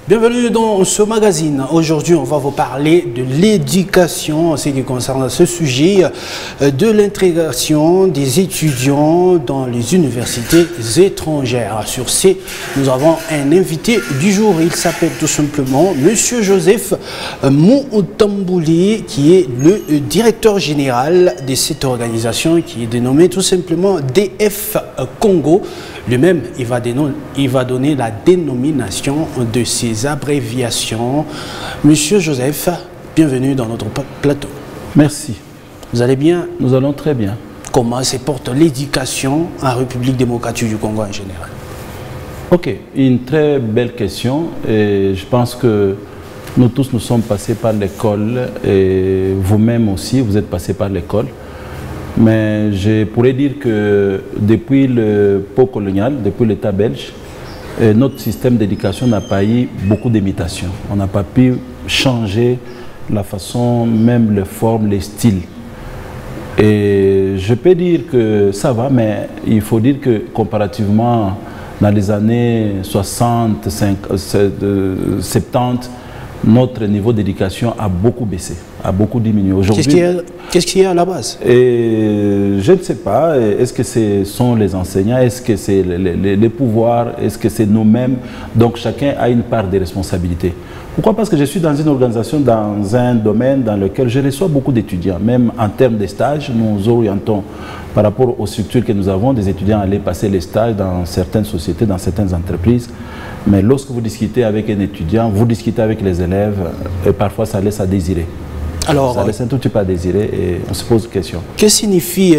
Bienvenue dans ce magazine. Aujourd'hui, on va vous parler de l'éducation en ce qui concerne ce sujet de l'intégration des étudiants dans les universités étrangères. Sur ce, nous avons un invité du jour. Il s'appelle tout simplement Monsieur Joseph Moutambouli, qui est le directeur général de cette organisation qui est dénommée tout simplement DF Congo. Lui-même, il va donner la dénomination de ces abréviations. Monsieur Joseph, bienvenue dans notre plateau. Merci. Vous allez bien? Nous allons très bien. Comment se porte l'éducation en République démocratique du Congo en général? Ok, une très belle question. Et je pense que nous tous, nous sommes passés par l'école et vous-même aussi, vous êtes passés par l'école. Mais je pourrais dire que depuis le pot colonial, depuis l'État belge, notre système d'éducation n'a pas eu beaucoup d'imitation. On n'a pas pu changer la façon, même les formes, les styles. Et je peux dire que ça va, mais il faut dire que comparativement dans les années 60, 70, notre niveau d'éducation a beaucoup baissé, a beaucoup diminué. Qu'est-ce qu'il y a à la base? Je ne sais pas. Est-ce que ce sont les enseignants? Est-ce que c'est les pouvoirs? Est-ce que c'est nous-mêmes? Donc chacun a une part de responsabilité. Pourquoi? Parce que je suis dans une organisation, dans un domaine dans lequel je reçois beaucoup d'étudiants. Même en termes de stages, nous orientons par rapport aux structures que nous avons, des étudiants à aller passer les stages dans certaines sociétés, dans certaines entreprises. Mais lorsque vous discutez avec un étudiant, vous discutez avec les élèves, et parfois ça laisse à désirer. Alors, ça laisse un tout petit peu à désirer et on se pose une question. Que signifie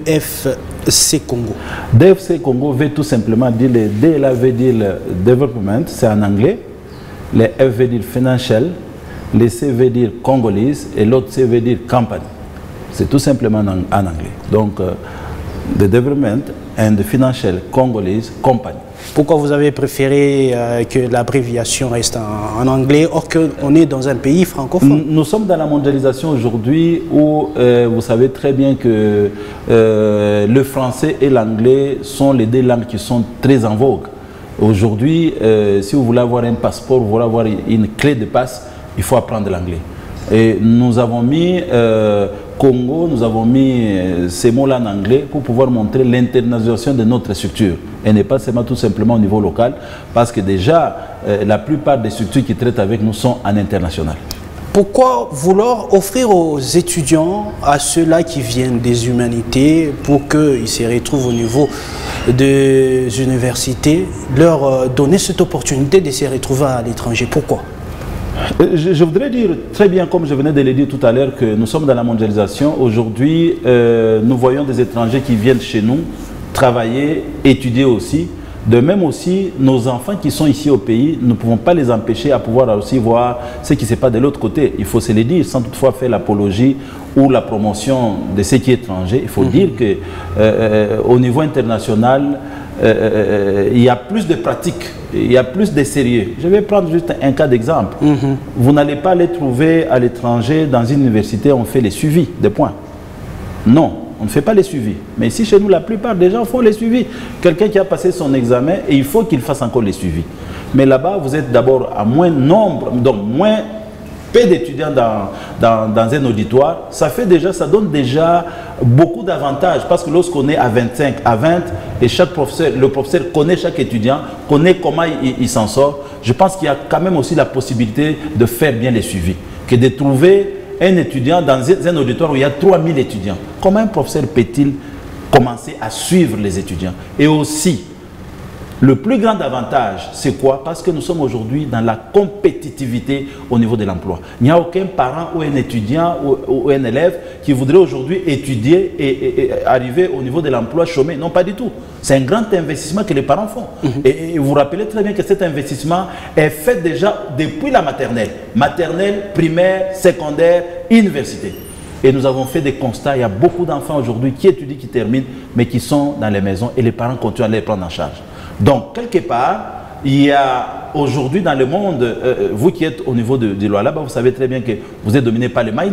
DFC Congo? DFC Congo veut tout simplement dire, le D là veut dire le development, c'est en anglais. Le F veut dire financial, le C veut dire Congolese et l'autre C veut dire company. C'est tout simplement en anglais. Donc, the development and the financial Congolese company. Pourquoi vous avez préféré que l'abréviation reste en anglais, or qu'on est dans un pays francophone? Nous sommes dans la mondialisation aujourd'hui où vous savez très bien que le français et l'anglais sont les deux langues qui sont très en vogue. Aujourd'hui, si vous voulez avoir un passeport, vous voulez avoir une clé de passe, il faut apprendre l'anglais. Et nous avons mis Congo, nous avons mis ces mots-là en anglais pour pouvoir montrer l'internationalisation de notre structure. Et n'est pas seulement tout simplement au niveau local, parce que déjà, la plupart des structures qui traitent avec nous sont en international. Pourquoi vouloir offrir aux étudiants, à ceux-là qui viennent des humanités, pour qu'ils se retrouvent au niveau des universités, leur donner cette opportunité de se retrouver à l'étranger? Pourquoi? Je voudrais dire très bien, comme je venais de le dire tout à l'heure, que nous sommes dans la mondialisation. Aujourd'hui, nous voyons des étrangers qui viennent chez nous travailler, étudier aussi. De même aussi, nos enfants qui sont ici au pays, nous ne pouvons pas les empêcher à pouvoir aussi voir ce qui se passe de l'autre côté. Il faut se le dire, sans toutefois faire l'apologie ou la promotion de ce qui est étranger. Il faut dire qu'au niveau international, il y a plus de pratiques, il y a plus de sérieux. Je vais prendre juste un cas d'exemple. Vous n'allez pas les trouver à l'étranger dans une université, on fait les suivis, des points. Non. On ne fait pas les suivis. Mais ici, chez nous, la plupart des gens font les suivis. Quelqu'un qui a passé son examen, et il faut qu'il fasse encore les suivis. Mais là-bas, vous êtes d'abord à moins nombre, donc moins peu d'étudiants dans un auditoire. Ça donne déjà beaucoup d'avantages. Parce que lorsqu'on est à 25, à 20, et le professeur connaît chaque étudiant, connaît comment il s'en sort, je pense qu'il y a quand même aussi la possibilité de faire bien les suivis. Que de trouver un étudiant dans un auditoire où il y a 3000 étudiants. Comment un professeur peut-il commencer à suivre les étudiants? Et aussi, le plus grand avantage, c'est quoi? Parce que nous sommes aujourd'hui dans la compétitivité au niveau de l'emploi. Il n'y a aucun parent ou un étudiant ou un élève qui voudrait aujourd'hui étudier et arriver au niveau de l'emploi chômé. Non, pas du tout. C'est un grand investissement que les parents font. Et vous vous rappelez très bien que cet investissement est fait déjà depuis la maternelle. Maternelle, primaire, secondaire, université. Et nous avons fait des constats. Il y a beaucoup d'enfants aujourd'hui qui étudient, qui terminent, mais qui sont dans les maisons et les parents continuent à les prendre en charge. Donc, quelque part, il y a aujourd'hui dans le monde, vous qui êtes au niveau de l'OA, là-bas, vous savez très bien que vous êtes dominé par le mining.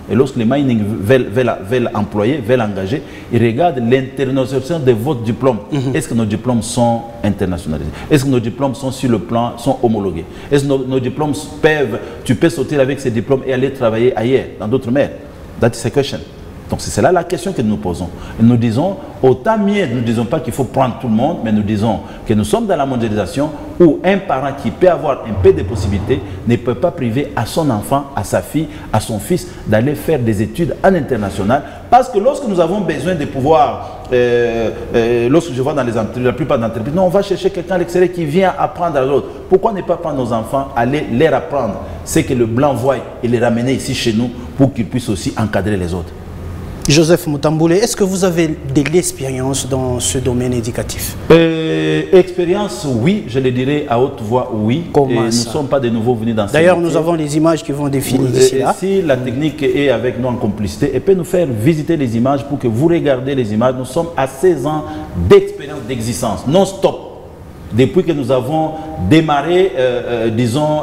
Et lorsque les mining veulent employer, veulent engager, ils regardent l'internationalisation de votre diplôme. Est-ce que nos diplômes sont internationalisés? Est-ce que nos diplômes sont sur le plan, sont homologués? Est-ce que nos diplômes peuvent, tu peux sortir avec ces diplômes et aller travailler ailleurs, dans d'autres mers? That is a question. Donc c'est là la question que nous posons. Et nous disons, autant mieux, nous ne disons pas qu'il faut prendre tout le monde, mais nous disons que nous sommes dans la mondialisation où un parent qui peut avoir un peu de possibilités ne peut pas priver à son enfant, à sa fille, à son fils d'aller faire des études en international. Parce que lorsque nous avons besoin de pouvoir, lorsque je vois dans les entreprises, la plupart des entreprises, non, on va chercher quelqu'un à l'extérieur qui vient apprendre à l'autre. Pourquoi ne pas prendre nos enfants, aller leur apprendre ce que le blanc voit et les ramener ici chez nous pour qu'ils puissent aussi encadrer les autres? Joseph Mutamboule, est-ce que vous avez de l'expérience dans ce domaine éducatif? Expérience, oui, je le dirais à haute voix, oui. Comment et nous ne ça? sommes pas de nouveau venus dans ce D'ailleurs, nous avons les images qui vont défiler d'ici là. Si la technique est avec nous en complicité, elle peut nous faire visiter les images pour que vous regardiez les images. Nous sommes à 16 ans d'expérience d'existence, non-stop. Depuis que nous avons démarré, disons,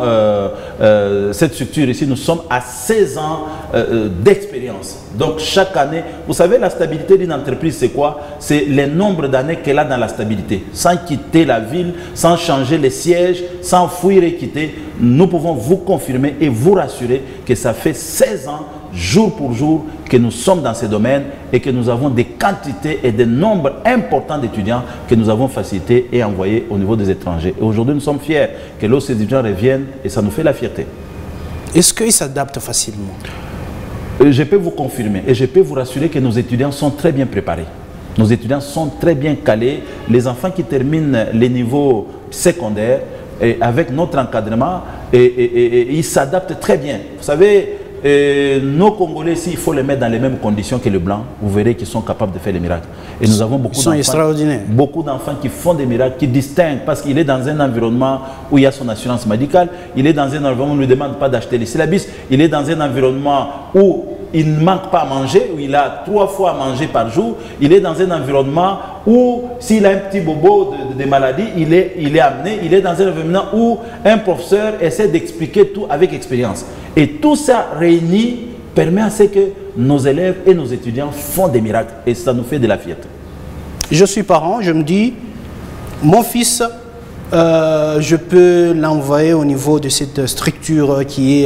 cette structure ici, nous sommes à 16 ans d'expérience. Donc chaque année, vous savez, la stabilité d'une entreprise, c'est quoi? C'est le nombre d'années qu'elle a dans la stabilité. Sans quitter la ville, sans changer les sièges, sans fuir et quitter, nous pouvons vous confirmer et vous rassurer que ça fait 16 ans, jour pour jour, que nous sommes dans ces domaines et que nous avons des quantités et des nombres importants d'étudiants que nous avons facilités et envoyés au niveau des étrangers. Et aujourd'hui, nous sommes fiers que lorsque ces étudiants reviennent, et ça nous fait la fierté. Est-ce qu'ils s'adaptent facilement? Je peux vous confirmer et je peux vous rassurer que nos étudiants sont très bien préparés. Nos étudiants sont très bien calés. Les enfants qui terminent les niveaux secondaires, et avec notre encadrement, ils s'adaptent très bien. Vous savez, nos Congolais, s'il faut les mettre dans les mêmes conditions que les Blancs, vous verrez qu'ils sont capables de faire des miracles. Et nous avons beaucoup d'enfants qui font des miracles, qui distinguent, parce qu'il est dans un environnement où il y a son assurance médicale, il est dans un environnement où on ne lui demande pas d'acheter les syllabus, il est dans un environnement où il ne manque pas à manger, où il a 3 fois à manger par jour, il est dans un environnement où s'il a un petit bobo de maladie, il est amené, il est dans un environnement où un professeur essaie d'expliquer tout avec expérience. Et tout ça réuni permet à ce que nos élèves et nos étudiants font des miracles. Et ça nous fait de la fierté. Je suis parent, je me dis, mon fils, je peux l'envoyer au niveau de cette structure qui est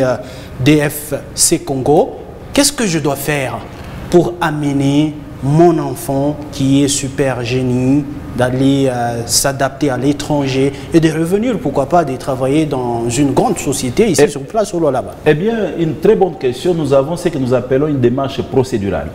DFC Congo. Qu'est-ce que je dois faire pour amener mon enfant qui est super génie d'aller s'adapter à l'étranger et de revenir, pourquoi pas, de travailler dans une grande société ici sur place ou là-bas? Eh bien, une très bonne question. Nous avons ce que nous appelons une démarche procédurale.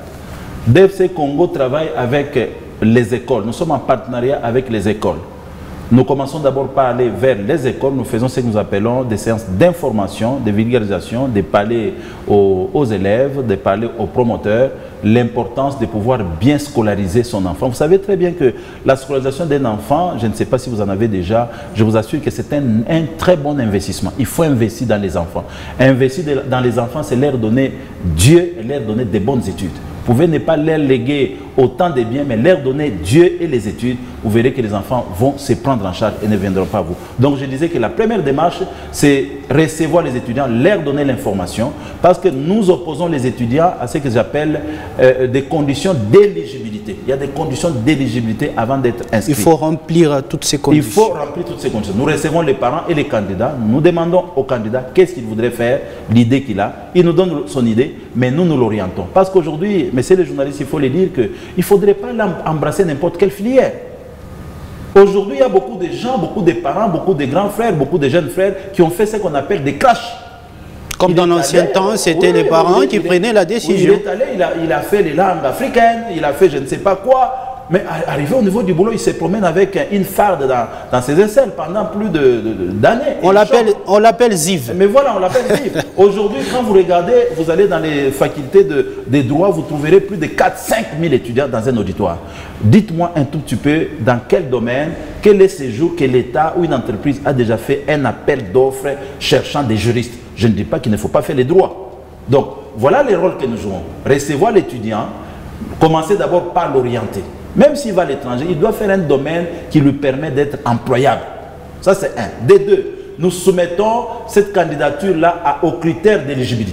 DFC Congo travaille avec les écoles. Nous sommes en partenariat avec les écoles. Nous commençons d'abord par aller vers les écoles. Nous faisons ce que nous appelons des séances d'information, de vulgarisation, de parler aux élèves, de parler aux promoteurs, l'importance de pouvoir bien scolariser son enfant. Vous savez très bien que la scolarisation d'un enfant, je ne sais pas si vous en avez déjà, je vous assure que c'est un très bon investissement. Il faut investir dans les enfants. Investir dans les enfants, c'est leur donner Dieu et leur donner des bonnes études. Vous pouvez ne pas leur léguer autant de biens, mais leur donner Dieu et les études. Vous verrez que les enfants vont se prendre en charge et ne viendront pas à vous. Donc je disais que la première démarche, c'est recevoir les étudiants, leur donner l'information, parce que nous opposons les étudiants à ce que j'appelle des conditions d'éligibilité. Il y a des conditions d'éligibilité avant d'être inscrit. Il faut remplir toutes ces conditions. Il faut remplir toutes ces conditions. Nous recevons les parents et les candidats. Nous demandons au candidat qu'est-ce qu'il voudrait faire, l'idée qu'il a. Il nous donne son idée, mais nous l'orientons. Parce qu'aujourd'hui, messieurs les journalistes, il faut les dire qu'il ne faudrait pas embrasser n'importe quelle filière. Aujourd'hui, il y a beaucoup de gens, beaucoup de parents, beaucoup de grands frères, beaucoup de jeunes frères qui ont fait ce qu'on appelle des crashs. Comme dans l'ancien temps, c'était les parents qui prenaient la décision. Il est allé, il a fait les langues africaines, il a fait je ne sais pas quoi. Mais arrivé au niveau du boulot, il se promène avec une farde dans ses aisselles pendant plus d'années. On l'appelle Ziv. Mais voilà, on l'appelle Ziv. Aujourd'hui, quand vous regardez, vous allez dans les facultés des droits, vous trouverez plus de 4-5 000 étudiants dans un auditoire. Dites-moi un tout petit peu dans quel domaine, quel est ce jour que l'État ou une entreprise a déjà fait un appel d'offres cherchant des juristes. Je ne dis pas qu'il ne faut pas faire les droits. Donc, voilà les rôles que nous jouons. Recevoir l'étudiant, commencer d'abord par l'orienter. Même s'il va à l'étranger, il doit faire un domaine qui lui permet d'être employable. Ça, c'est un. Des deux, nous soumettons cette candidature-là aux critères d'éligibilité.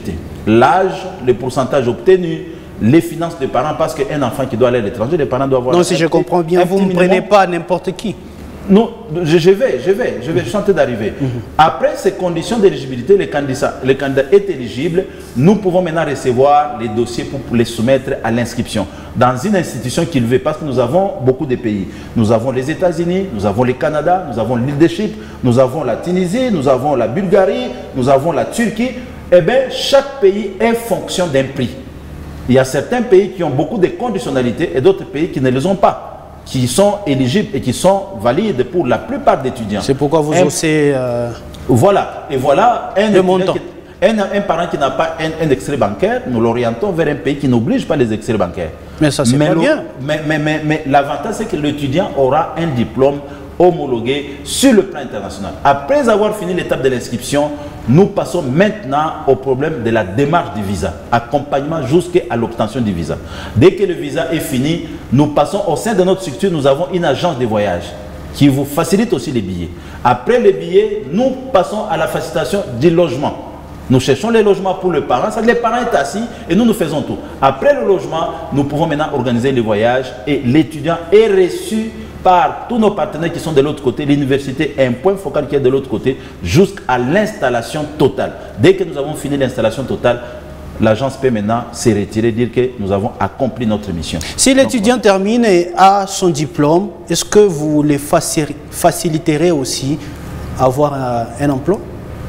l'âge, le pourcentage obtenu, les finances des parents, parce qu'un enfant qui doit aller à l'étranger, les parents doivent avoir... Non, si je comprends bien, vous ne prenez pas n'importe qui. Non, je suis en train d'arriver. Après ces conditions d'éligibilité, le candidat est éligible. Nous pouvons maintenant recevoir les dossiers pour les soumettre à l'inscription dans une institution qu'il veut, parce que nous avons beaucoup de pays. Nous avons les États-Unis, nous avons le Canada, nous avons l'île de Chypre, nous avons la Tunisie, nous avons la Bulgarie, nous avons la Turquie. Eh bien, chaque pays est fonction d'un prix. Il y a certains pays qui ont beaucoup de conditionnalités et d'autres pays qui ne les ont pas, qui sont éligibles et qui sont valides pour la plupart d'étudiants. C'est pourquoi vous osez... Voilà. Et voilà le montant. Un parent qui n'a pas un extrait bancaire, nous l'orientons vers un pays qui n'oblige pas les extraits bancaires. Mais ça, c'est pas bien. Mais l'avantage, c'est que l'étudiant aura un diplôme homologué sur le plan international. Après avoir fini l'étape de l'inscription, nous passons maintenant au problème de la démarche du visa, accompagnement jusqu'à l'obtention du visa. Dès que le visa est fini, nous passons au sein de notre structure, nous avons une agence de voyage qui vous facilite aussi les billets. Après les billets, nous passons à la facilitation du logement. Nous cherchons les logements pour le parent, ça, les parents sont assis et nous faisons tout. Après le logement, nous pouvons maintenant organiser les voyages et l'étudiant est reçu par tous nos partenaires qui sont de l'autre côté. L'université est un point focal qui est de l'autre côté jusqu'à l'installation totale. Dès que nous avons fini l'installation totale, l'agence peut maintenant se retirer, dire que nous avons accompli notre mission. Si l'étudiant termine et a son diplôme, est-ce que vous les faciliterez aussi à avoir un emploi?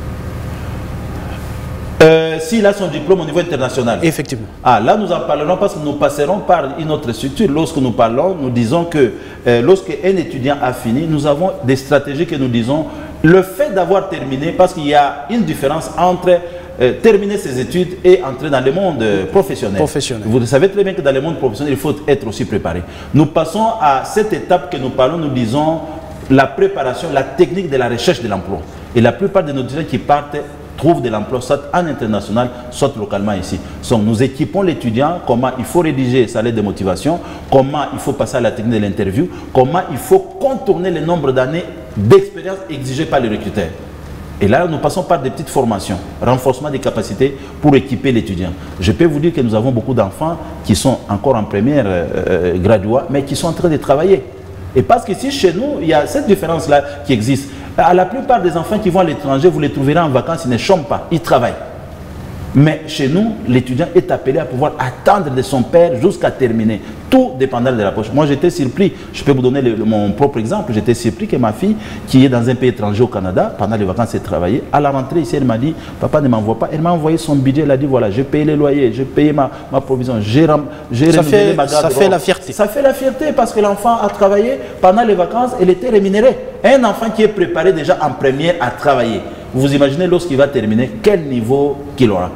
S'il a son diplôme au niveau international. Effectivement. Ah, là, nous en parlerons parce que nous passerons par une autre structure. Lorsque nous parlons, nous disons que lorsque un étudiant a fini, nous avons des stratégies que nous disons. Le fait d'avoir terminé, parce qu'il y a une différence entre terminer ses études et entrer dans le monde professionnel. Vous savez très bien que dans le monde professionnel, il faut être aussi préparé. Nous passons à cette étape que nous parlons, nous disons la préparation, la technique de la recherche de l'emploi. Et la plupart de nos étudiants qui partent trouvent de l'emploi, soit en international, soit localement ici. Donc, nous équipons l'étudiant, comment il faut rédiger sa lettre de motivation, comment il faut passer à la technique de l'interview, comment il faut contourner le nombre d'années d'expérience exigées par les recruteurs. Et là, nous passons par des petites formations, renforcement des capacités pour équiper l'étudiant. Je peux vous dire que nous avons beaucoup d'enfants qui sont encore en première graduat, mais qui sont en train de travailler. Et parce que si chez nous, il y a cette différence-là qui existe. À la plupart des enfants qui vont à l'étranger, vous les trouverez en vacances, ils ne chôment pas, ils travaillent. Mais chez nous, l'étudiant est appelé à pouvoir attendre de son père jusqu'à terminer. Tout dépendant de la poche. Moi, j'étais surpris, je peux vous donner mon propre exemple, j'étais surpris que ma fille, qui est dans un pays étranger au Canada, pendant les vacances, elle travaillait. À la rentrée ici, elle m'a dit, papa ne m'envoie pas. Elle m'a envoyé son budget, elle a dit, voilà, j'ai payé les loyers, j'ai payé ma provision, j'ai renouvelé ma garde-robe. Ça fait la fierté. Ça fait la fierté parce que l'enfant a travaillé pendant les vacances, elle était rémunérée. Un enfant qui est préparé déjà en première à travailler. Vous imaginez lorsqu'il va terminer, quel niveau qu'il aura.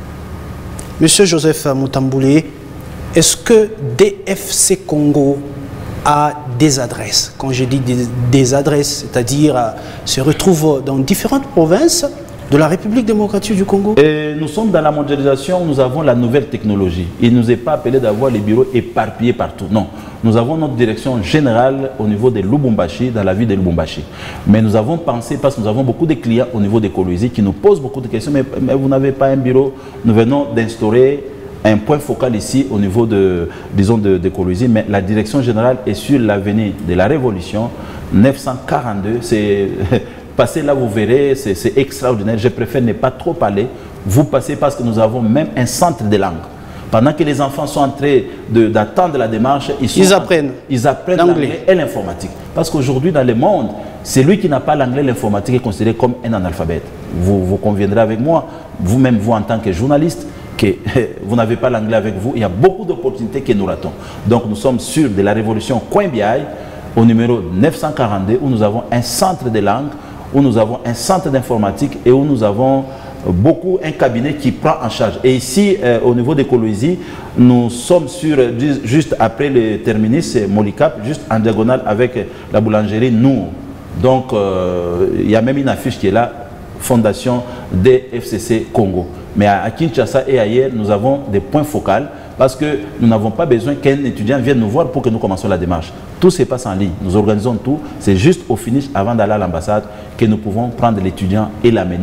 Monsieur Joseph Mutamboulé, est-ce que DFC Congo a des adresses? Quand je dis des adresses, c'est-à-dire se retrouve dans différentes provinces de la République démocratique du Congo? Et nous sommes dans la mondialisation, nous avons la nouvelle technologie. Il ne nous est pas appelé d'avoir les bureaux éparpillés partout. Non. Nous avons notre direction générale au niveau de Lubumbashi, dans la ville de Lubumbashi. Mais nous avons pensé, parce que nous avons beaucoup de clients au niveau de Kolwezi qui nous posent beaucoup de questions, mais vous n'avez pas un bureau. Nous venons d'instaurer un point focal ici au niveau de, disons, de Kolwezi, mais la direction générale est sur l'avenue de la Révolution, 942. C'est... Passez là, vous verrez, c'est extraordinaire. Je préfère ne pas trop parler. Vous passez parce que nous avons même un centre de langue. Pendant que les enfants sont en train d'attendre la démarche, ils apprennent l'anglais et l'informatique. Parce qu'aujourd'hui, dans le monde, celui qui n'a pas l'anglais et l'informatique est considéré comme un analphabète. Vous conviendrez avec moi, vous-même, vous en tant que journaliste, que vous n'avez pas l'anglais avec vous. Il y a beaucoup d'opportunités que nous ratons. Donc, nous sommes sûrs de la révolution Coimbiaï, au numéro 942, où nous avons un centre de langue, où nous avons un centre d'informatique et où nous avons beaucoup un cabinet qui prend en charge. Et ici, au niveau de Kolwezi, nous sommes sur, juste après le terminus, Molicap, juste en diagonale avec la boulangerie Nous. Donc, il y a même une affiche qui est là, Fondation DFCC Congo. Mais à Kinshasa et ailleurs, nous avons des points focaux parce que nous n'avons pas besoin qu'un étudiant vienne nous voir pour que nous commencions la démarche. Tout se passe en ligne. Nous organisons tout. C'est juste au finish, avant d'aller à l'ambassade, que nous pouvons prendre l'étudiant et l'amener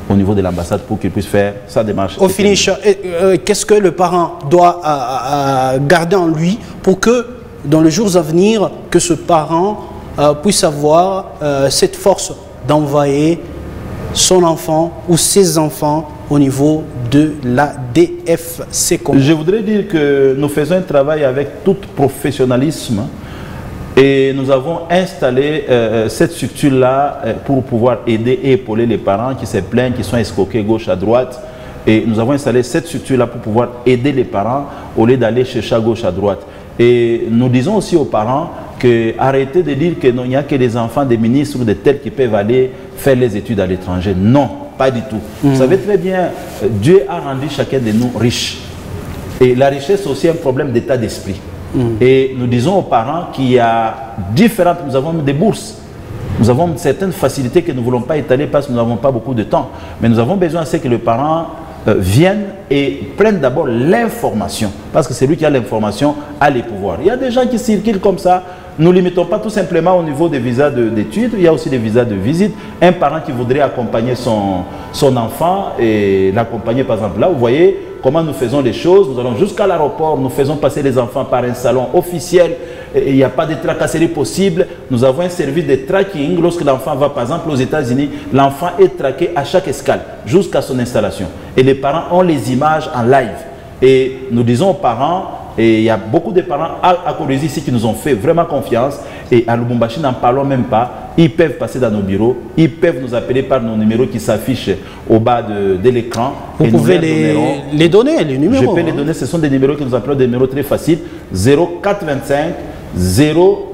au niveau de l'ambassade pour qu'il puisse faire sa démarche. Au finish, qu'est-ce que le parent doit garder en lui pour que, dans les jours à venir, que ce parent puisse avoir cette force d'envoyer son enfant ou ses enfants au niveau de la DFC Congo? Je voudrais dire que nous faisons un travail avec tout professionnalisme et nous avons installé cette structure-là pour pouvoir aider et épauler les parents qui se plaignent, qui sont escroqués gauche à droite. Et nous avons installé cette structure-là pour pouvoir aider les parents au lieu d'aller chercher à gauche à droite. Et nous disons aussi aux parents que arrêtez de dire qu'il n'y a que les enfants des ministres ou de tels qui peuvent aller faire les études à l'étranger. Non, pas du tout. Vous savez très bien, Dieu a rendu chacun de nous riche. Et la richesse est aussi un problème d'état d'esprit. Et nous disons aux parents qu'il y a différentes... Nous avons des bourses. Nous avons certaines facilités que nous ne voulons pas étaler parce que nous n'avons pas beaucoup de temps. Mais nous avons besoin que les parents viennent et prennent d'abord l'information. Parce que c'est lui qui a l'information, a les pouvoirs. Il y a des gens qui circulent comme ça. Nous ne limitons pas tout simplement au niveau des visas d'études. Il y a aussi des visas de visite. Un parent qui voudrait accompagner son enfant et l'accompagner par exemple là, vous voyez comment nous faisons les choses. Nous allons jusqu'à l'aéroport, nous faisons passer les enfants par un salon officiel. Il n'y a pas de tracasserie possible. Nous avons un service de tracking. Lorsque l'enfant va par exemple aux États-Unis, l'enfant est traqué à chaque escale jusqu'à son installation. Et les parents ont les images en live. Et nous disons aux parents, et il y a beaucoup de parents à Coroizi ici qui nous ont fait vraiment confiance. Et à Lubumbashi, n'en parlons même pas. Ils peuvent passer dans nos bureaux. Ils peuvent nous appeler par nos numéros qui s'affichent au bas de l'écran. Vous pouvez les donner, les numéros. Je peux les donner. Ce sont des numéros que nous appelons des numéros très faciles. 0425 000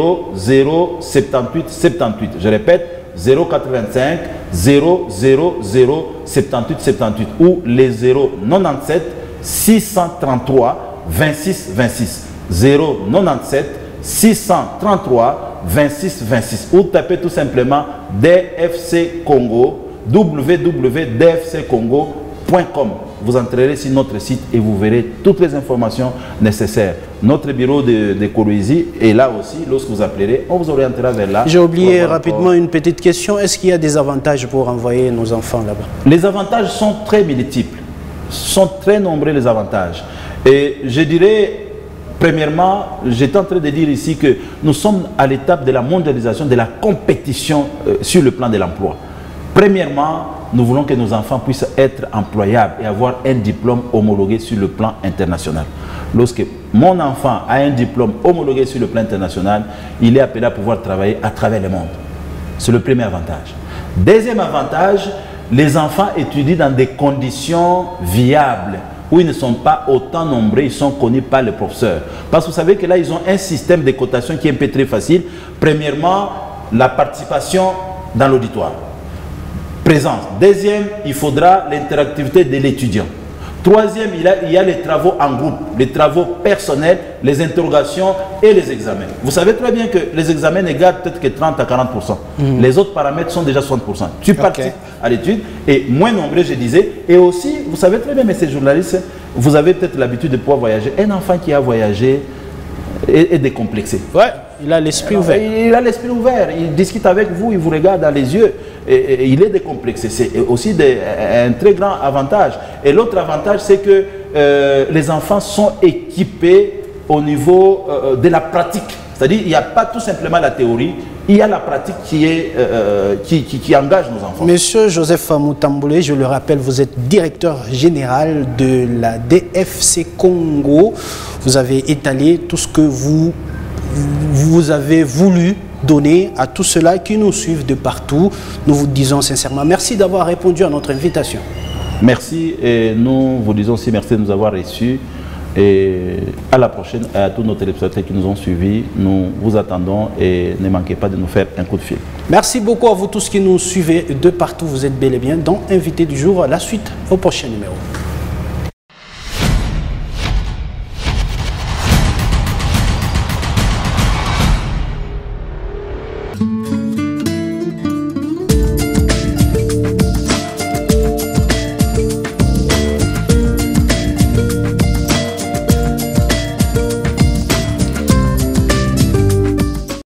78 78. Je répète, 0425 000 78 78 ou les 097 633 26 26 097 633 26 26 ou tapez tout simplement DFC Congo www.dfccongo.com. Vous entrerez sur notre site et vous verrez toutes les informations nécessaires. Notre bureau de Coroizi est là aussi. Lorsque vous appellerez, on vous orientera vers là. J'ai oublié rapidement une petite question. Est-ce qu'il y a des avantages pour envoyer nos enfants là-bas? Les avantages sont très multiples. Sont très nombreux les avantages. Et je dirais, premièrement, j'étais en train de dire ici que nous sommes à l'étape de la mondialisation, de la compétition sur le plan de l'emploi. Premièrement, nous voulons que nos enfants puissent être employables et avoir un diplôme homologué sur le plan international. Lorsque mon enfant a un diplôme homologué sur le plan international, il est appelé à pouvoir travailler à travers le monde. C'est le premier avantage. Deuxième avantage, les enfants étudient dans des conditions viables, où ils ne sont pas autant nombreux, ils sont connus par les professeurs. Parce que vous savez que là, ils ont un système de cotation qui est un peu très facile. Premièrement, la participation dans l'auditoire. Présence. Deuxième, il faudra l'interactivité de l'étudiant. Troisième, il y a les travaux en groupe, les travaux personnels, les interrogations et les examens. Vous savez très bien que les examens ne gardent peut-être que 30 à 40%. Les autres paramètres sont déjà 60%. Tu participes à l'étude et moins nombreux, je disais. Et aussi, vous savez très bien, messieurs journalistes, vous avez peut-être l'habitude de pouvoir voyager. Un enfant qui a voyagé est décomplexé. Ouais, il a l'esprit ouvert. Il a l'esprit ouvert. Il discute avec vous, il vous regarde dans les yeux. Et il est décomplexé. C'est aussi un très grand avantage. Et l'autre avantage, c'est que les enfants sont équipés au niveau de la pratique. C'est-à-dire qu'il n'y a pas tout simplement la théorie, il y a la pratique qui engage nos enfants. Monsieur Joseph Mutamboulé, je le rappelle, vous êtes directeur général de la DFC Congo. Vous avez étalé tout ce que vous avez voulu donner à tous ceux-là qui nous suivent de partout. Nous vous disons sincèrement merci d'avoir répondu à notre invitation. Merci et nous vous disons aussi merci de nous avoir reçus. Et à la prochaine, à tous nos téléspectateurs qui nous ont suivis, nous vous attendons et ne manquez pas de nous faire un coup de fil. Merci beaucoup à vous tous qui nous suivez de partout. Vous êtes bel et bien dans Invité du jour. La suite au prochain numéro.